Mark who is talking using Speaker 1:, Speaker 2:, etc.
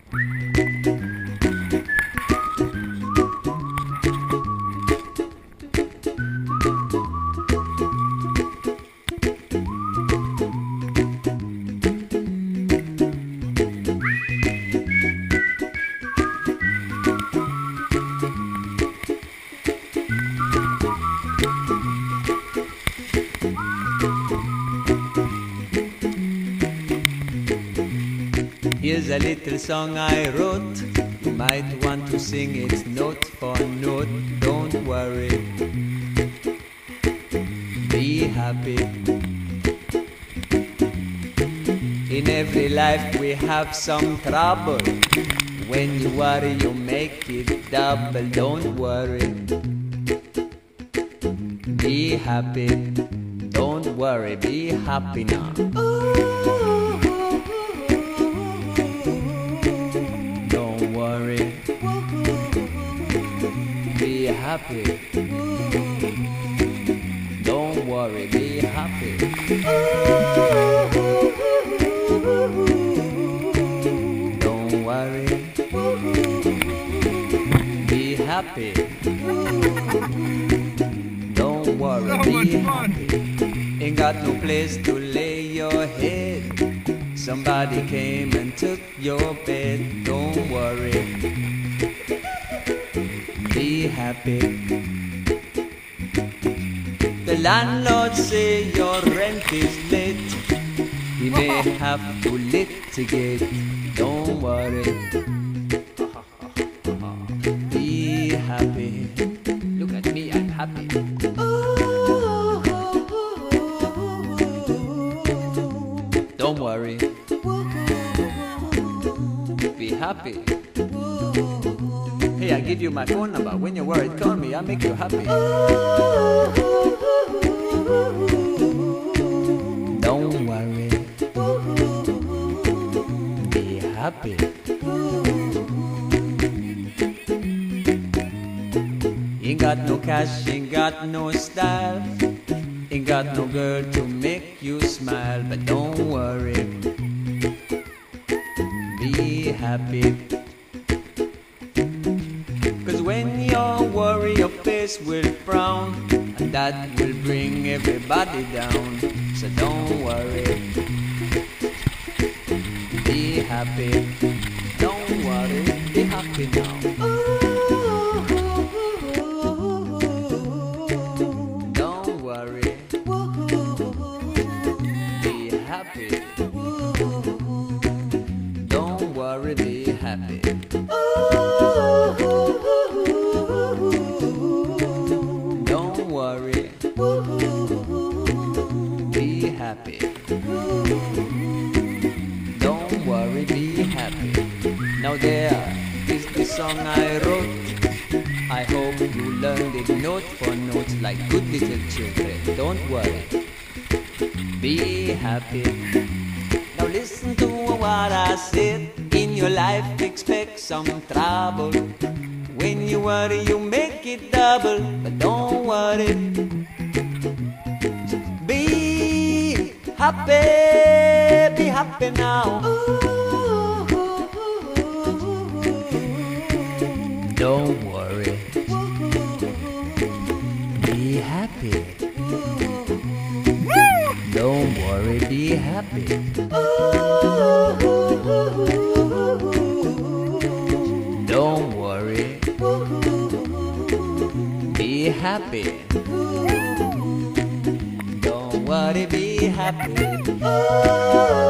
Speaker 1: Here's a little song I wrote. You might want to sing it note for note. Don't worry, be happy. In every life we have some trouble. When you worry you make it double. Don't worry, be happy. Don't worry, be happy now. Don't worry, be happy. Don't worry, be happy. Don't worry, be happy. Don't worry, be happy. Ain't got no place to lay your head. Somebody came and took your bed. Don't worry, be happy. The landlord say your rent is late. He may have to litigate. Don't worry, be happy. Look at me, I'm happy. Don't worry, be happy. Hey, I give you my phone number. When you're worried, call me. I'll make you happy. Don't worry, be happy. Ain't got no cash, ain't got no style. Ain't got no girl to make you smile. But don't worry, be happy. Cause when you worry your face will frown, and that will bring everybody down. So don't worry, be happy. Don't worry, be happy now. Don't worry, be happy. Don't worry, be happy. Don't worry, be happy. Don't worry, be happy. Now there is the song I wrote. I hope you learned it note for note like good little children. Don't worry, be happy. Now listen to what I said. In your life expect some trouble. When you worry you make it double. But don't worry, be happy now. Don't worry, be happy. Don't worry, be happy. Don't worry, be happy. Don't worry, be happy.